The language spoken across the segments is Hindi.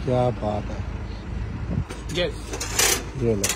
क्या बात है। ये लो,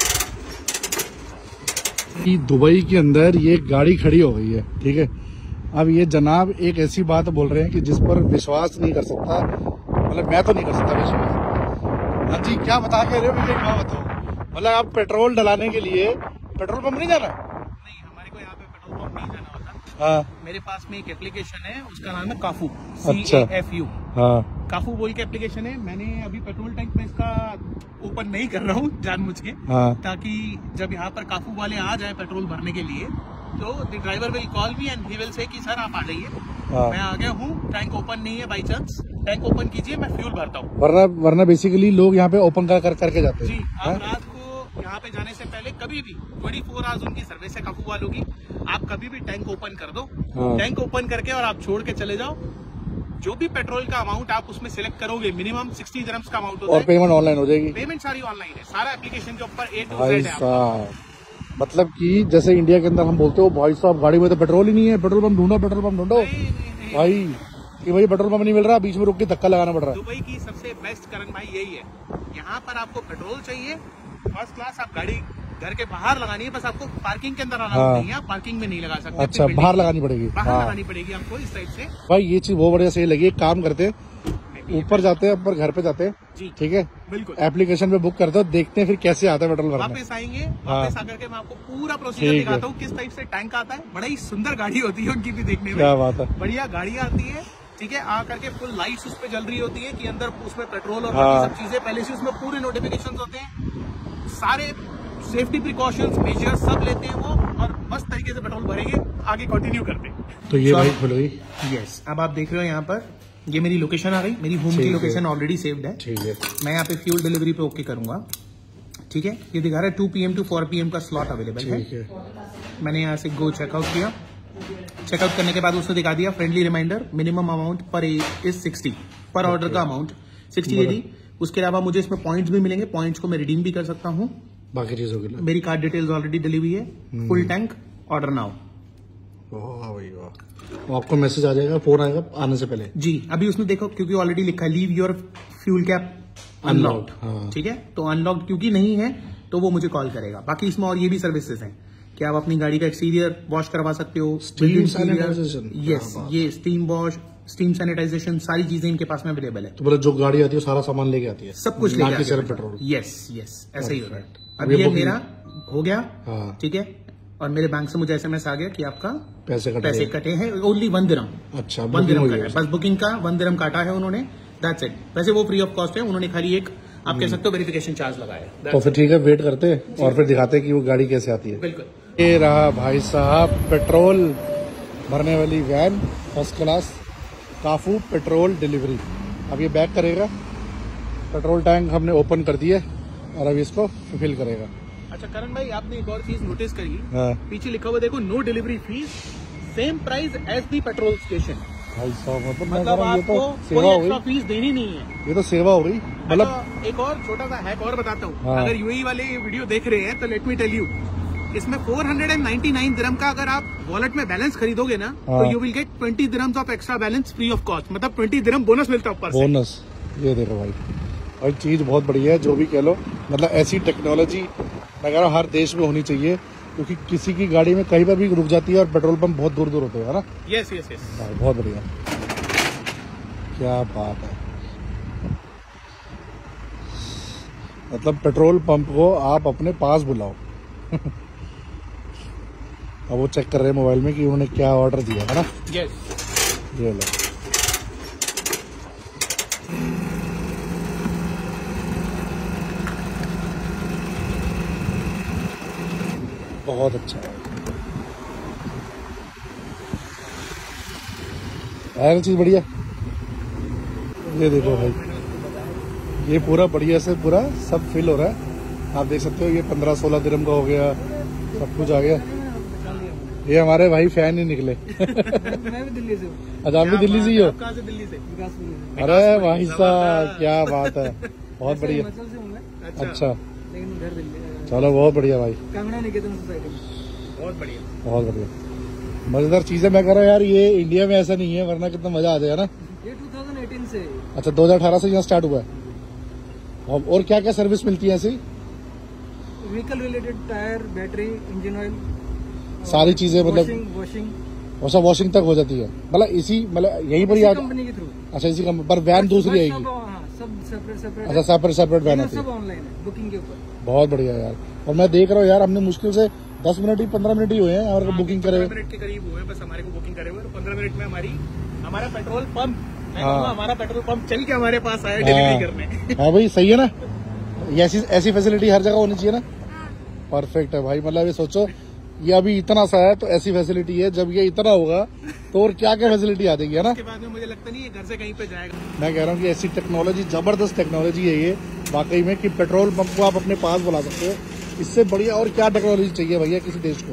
दुबई के अंदर ये गाड़ी खड़ी हो गई है, ठीक है। अब ये जनाब एक ऐसी बात बोल रहे हैं कि जिस पर विश्वास नहीं कर सकता, मतलब मैं तो नहीं कर सकता विश्वास। हाँ जी, क्या बता के रहे हो मुझे, क्या बताओ। मतलब आप पेट्रोल डलाने के लिए पेट्रोल पंप नहीं जाना? नहीं, हमारे को यहाँ पे पेट्रोल पंप नहीं जाना होता। हाँ, मेरे पास में एक एप्लीकेशन है, उसका नाम है काफू, अच्छा। CAFU। हाँ, काफू बोल के एप्लीकेशन है। मैंने अभी पेट्रोल टैंक में इसका ओपन नहीं कर रहा हूँ जानबूझ के, हाँ, ताकि जब यहाँ पर काफू वाले आ जाए पेट्रोल भरने के लिए, तो the driver will call me and he will say कि सर आप आ जाइए, हाँ। मैं आ गया हूँ, टैंक ओपन नहीं है, बाई चांस टैंक ओपन कीजिए, मैं फ्यूल भरता हूँ। वरना बेसिकली लोग यहाँ पे ओपन करके जाते हैं। जी, आप रात को यहाँ पे जाने से पहले कभी भी 24 आवर्स उनकी सर्विस है काफू वालों की, आप कभी भी टैंक ओपन कर दो। हाँ। टैंक ओपन करके और आप छोड़ के चले जाओ। जो भी पेट्रोल का अमाउंट आप उसमें सिलेक्ट करोगे, मिनिमम 60 दिरहम्स का अमाउंट होता और है। पेमेंट ऑनलाइन हो जाएगी। पेमेंट सारी ऑनलाइन है, सारा एप्लीकेशन के ऊपर A to भाई Z है आपका। साहब, मतलब कि जैसे इंडिया के अंदर हम बोलते हो भाई साहब गाड़ी में तो पेट्रोल ही नहीं है, पेट्रोल पंप ढूंढो, पेट्रोल पंप ढूंढो नहीं। भाई, कि भाई पेट्रोल पंप नहीं मिल रहा, बीच में रुक के धक्का लगाना पड़ रहा है। दुबई की सबसे बेस्ट करण भाई यही है, यहाँ पर आपको पेट्रोल चाहिए फर्स्ट क्लास, आप गाड़ी घर के बाहर लगानी है, बस आपको पार्किंग के अंदर आना नहीं है, पार्किंग में नहीं लगा सकते। अच्छा, बाहर लगानी पड़ेगी। बाहर लगानी पड़ेगी आपको इस टाइप से। भाई ये चीज बहुत बढ़िया सही लगी। एक काम करते हैं, ऊपर जाते हैं, ऊपर घर पे जाते हैं, ठीक है, बिल्कुल एप्लीकेशन पे बुक करते हो, देखते हैं फिर कैसे आता है पेट्रोल भरना। वापस आएंगे, वापस आकर के मैं आपको पूरा प्रोसीजर दिखाता हूँ, किस टाइप से टैंक आता है। बड़ा ही सुंदर गाड़ी होती है उनकी भी देखने में, क्या बात है, बढ़िया गाड़ी आती है, ठीक है। आकर के फुल लाइट्स उस पे जल रही होती है कि अंदर उसमें पेट्रोल और बाकी सब चीजें पहले से उसमें पूरे नोटिफिकेशंस होते हैं, सारे सेफ्टी प्रिकॉशंस मेजर्स सब लेते हैं वो, और मस्त तरीके से पेट्रोल भरेंगे, आगे कंटिन्यू करते हैं। तो ये भाई खुल गई। यस, अब आप देख रहे हो यहाँ पर ये मेरी लोकेशन आ गई, मेरी होम की लोकेशन ऑलरेडी सेव्ड है, ठीक है। मैं यहाँ पे फ्यूल डिलीवरी पे ओके करूंगा, ठीक है। ये दिखा रहा है 2 PM to 4 PM का स्लॉट अवेलेबल है। मैंने यहाँ से गो चेकआउट किया, चेकआउट करने के बाद उसने दिखा दिया फ्रेंडली रिमाइंडर, मिनिमम अमाउंट पर इज 60, पर ऑर्डर का अमाउंट 60 AD। उसके अलावा मुझे इसमें पॉइंट्स भी मिलेंगे, पॉइंट्स को मैं रिडीम भी कर सकता हूँ, बाकी चीजों के लिए मेरी कार्ड डिटेल्स ऑलरेडी डली हुई है। Full tank order now. आपको मैसेज आ जाएगा, फोन आएगा आने से पहले जी। अभी उसने देखो, क्योंकि ऑलरेडी लिखा है leave your fuel cap unlocked, ठीक है, तो अनलॉक्ड क्योंकि नहीं है तो वो मुझे कॉल करेगा। बाकी इसमें और ये भी सर्विसेज हैं कि आप अपनी गाड़ी का एक्सटीरियर वॉश करवा सकते हो, स्टीम सैनिटाइजेशन, यस, ये स्टीम वॉश, स्टीम सैनिटाइजेशन, सारी चीजें इनके पास में अवेलेबल है। तो मतलब जो गाड़ी आती है सारा सामान लेके आती है, सब कुछ लेके सिर्फ पेट्रोल। यस, ऐसा ही होता है। अब ये मेरा हो गया, ठीक है, और मेरे बैंक से मुझे SMS आ गया कि आपका पैसे कटे हैं, ओनली 1 दिरहम। अच्छा, 1 दिरहम कटा है, बस बुकिंग का 1 दिरहम काटा है उन्होंने, दैट्स इट। वैसे वो फ्री ऑफ कॉस्ट है, उन्होंने खाली एक आप कह सकते हो वेरिफिकेशन चार्ज लगाया। तो फिर ठीक है, वेट करते हैं और फिर दिखाते हैं कि वो गाड़ी कैसे आती है। बिल्कुल। ये रहा भाई साहब पेट्रोल भरने वाली van, first class, Cafu petrol delivery. अब ये बैक करेगा, पेट्रोल टैंक हमने ओपन कर दिया और अब इसको फिल करेगा। अच्छा करण भाई, आपने एक और चीज नोटिस करी, पीछे लिखा हुआ देखो, no delivery fees, same price as the petrol station. भाई साहब मतलब आपको कोई एक्स्ट्रा फीस देनी नहीं है, ये तो सेवा हो गई। मतलब एक और छोटा सा हैक और बताता हूँ, अगर UAE वाले ये वीडियो देख रहे हैं तो लेट मी टेल यू, इसमें 499 दिरहम का अगर आप वॉलेट में बैलेंस खरीदोगे ना, तो you will get 20 dirhams of extra balance free of cost, मतलब 20 दिरहम बोनस मिलता है ऊपर से। बोनस, ये देखो भाई, और चीज बहुत बढ़िया है, जो भी कह लो, मतलब ऐसी टेक्नोलॉजी मैं कह रहा हूँ हर देश में होनी चाहिए, क्योंकि किसी की गाड़ी में कहीं पर भी रुक जाती है और पेट्रोल पंप बहुत दूर दूर होते हैं, है ना। यस, बहुत बढ़िया, क्या बात है। मतलब पेट्रोल पंप को आप अपने पास बुलाओ। अब वो चेक कर रहे हैं मोबाइल में कि उन्होंने क्या ऑर्डर दिया है ना। यस, ये लो, बहुत अच्छा है, चीज बढ़िया। ये देखो भाई, ये पूरा बढ़िया से पूरा सब फिल हो रहा है, आप देख सकते हो। ये 15-16 दिरहम का हो गया, सब कुछ आ गया। ये हमारे भाई फैन ही निकले। मैं भी दिल्ली से हूँ। अच्छा, आप भी दिल्ली से ही हो? कहाँ से? दिल्ली से। अरे भाई साहब, क्या बात है, बहुत बढ़िया। अच्छा, लेकिन घर दिल्ली। चलो बहुत बढ़िया भाई, कांगड़ा निकेतन सोसाइटी में। बहुत बढ़िया, बहुत बढ़िया, मजेदार चीज है। मैं कह रहा हूँ यार, ये इंडिया में ऐसा नहीं है, वरना कितना मजा आ जाएगा ना। ये 2018 से। अच्छा, 2018 से यहाँ स्टार्ट हुआ है। और क्या क्या सर्विस मिलती है ऐसी? Vehicle related, tyre, battery, engine oil, सारी चीजें मतलब वॉशिंग अच्छा वॉशिंग तक हो जाती है, मतलब इसी मतलब यहीं पर ही कंपनी के थ्रू। अच्छा इसी कंपनी पर वैन दूसरी आएगी? सब सेपरेट अच्छा सेपरेट वैन होती है। सब ऑनलाइन है बुकिंग के ऊपर। बहुत बढ़िया यार। और मैं देख रहा हूँ यार, हमने मुश्किल से 10 मिनट ही 15 मिनट ही हुए हैं और बुकिंग करे 15 मिनट के करीब हुए बस हमारे को बुकिंग करे हुए। 15 मिनट में हमारा पेट्रोल पंप, हाँ। हमारा पेट्रोल पंप चल के हमारे पास आया डिलीवरी करने। हाँ भाई सही है ना, ऐसी फैसिलिटी हर जगह होनी चाहिए ना। परफेक्ट है भाई, मतलब ये सोचो ये अभी इतना सा है तो ऐसी फैसिलिटी है, जब ये इतना होगा तो और क्या क्या फैसिलिटी आ जाएगी, है ना। उसके बाद में मुझे लगता नहीं है घर से कहीं पे जाएगा। मैं कह रहा हूँ कि ऐसी टेक्नोलॉजी, जबरदस्त टेक्नोलॉजी है ये वाकई में, कि पेट्रोल पंप को आप अपने पास बुला सकते हो। इससे बढ़िया और क्या टेक्नोलॉजी चाहिए भैया किसी देश को।